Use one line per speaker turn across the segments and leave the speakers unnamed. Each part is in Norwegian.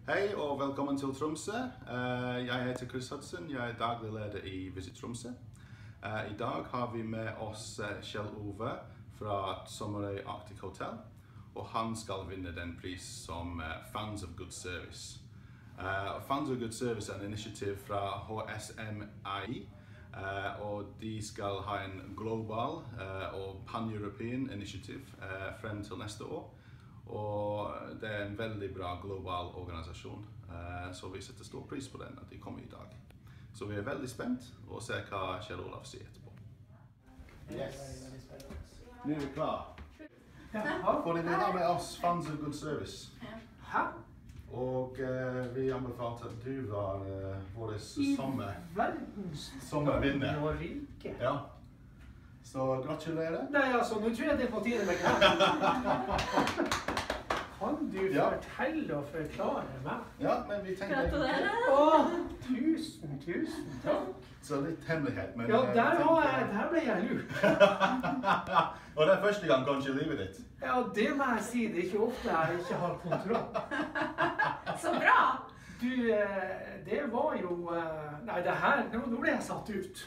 Hei og velkommen til Tromsø. Jeg heter Chris Hudson, jeg daglig leder i Visit Tromsø. I dag har vi med oss Kjell Ove fra Sommerøy Arctic Hotel, og han skal vinne den pris som Fans of Good Service. Fans of Good Service er en initiativ fra HSMI, og de skal ha en global og pan-European initiativ frem til neste år. Og det er en veldig bra global organisasjon, så vi setter stor pris på den at de kommer i dag. Så vi er veldig spent og ser hva Kjell Olav sier etterpå. Yes! Nå er vi klar. For de vil ha med oss Fans of Good Service. Og vi anbefalte at du var vår sommervinner. Ja. Så gratulerer.
Nei, altså, nå tror jeg det er på tide med gratulerer. Kan du fortelle og forklare meg?
Ja, men vi tenker...
Gratulerer! Tusen takk.
Så litt hemmelighet, men...
Ja, der ble jeg lurt.
Og det er første gang kanskje i livet ditt?
Ja, det må jeg si. Det er ikke ofte jeg ikke har kontroll.
Så bra!
Du, det var jo... Nei, det her... Nå ble jeg satt ut.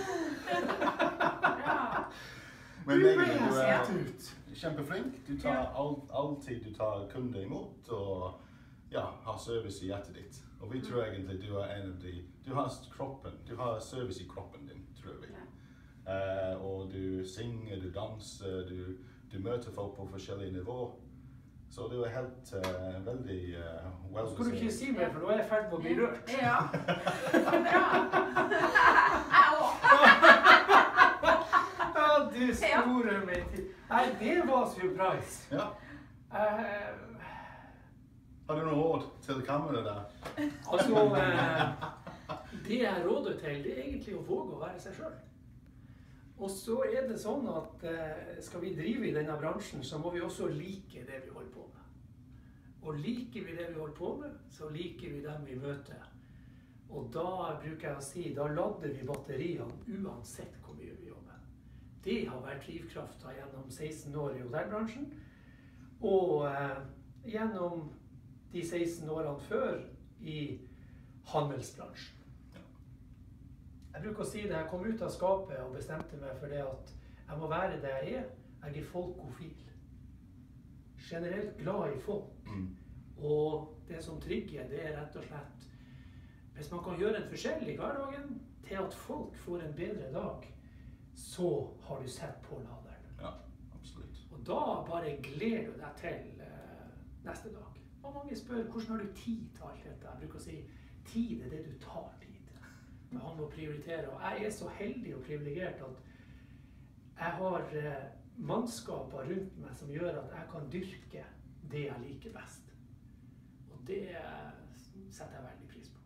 Men du er kjempeflink. Du tar alltid kunder imot og har service i hjertet ditt. Og vi tror egentlig du er en av de... Du har service i kroppen din, tror vi. Og du synger, du danser, du møter folk på forskjellige nivåer. Så du er helt veldig well-behaved.
Skal du ikke si mer, for nå er jeg ferdig med å bli rørt.
Ja. Bra.
Du store meg til. Nei, det var surprise.
Ja. Har du noe råd til kameraet der?
Altså, det jeg råder til, det er egentlig å våge å være seg selv. Og så er det sånn at skal vi drive i denne bransjen, så må vi også like det vi holder på med. Og liker vi det vi holder på med, så liker vi dem vi møter. Og da bruker jeg å si, da lader vi batteriene uansett hvor mye vi jobber. Det har vært drivkraften gjennom 16 år i hotellbransjen, og gjennom de 16 årene før i handelsbransjen. Jeg bruker å si det, jeg kom ut av skapet og bestemte meg for det at jeg må være det jeg er. Jeg er folkofil. Generelt glad i folk. Og det som trygger, det er rett og slett, hvis man kan gjøre en forskjell i hverdagen til at folk får en bedre dag, så har du sett på laderen.
Ja, absolutt.
Og da bare gleder du deg til neste dag. Og mange spør, hvordan har du tid til alt dette? Jeg bruker å si, tid er det du tar tid. Det handler om å prioritere, og jeg er så heldig og privilegert at jeg har mannskaper rundt meg som gjør at jeg kan dyrke det jeg liker best. Og det setter jeg veldig pris på.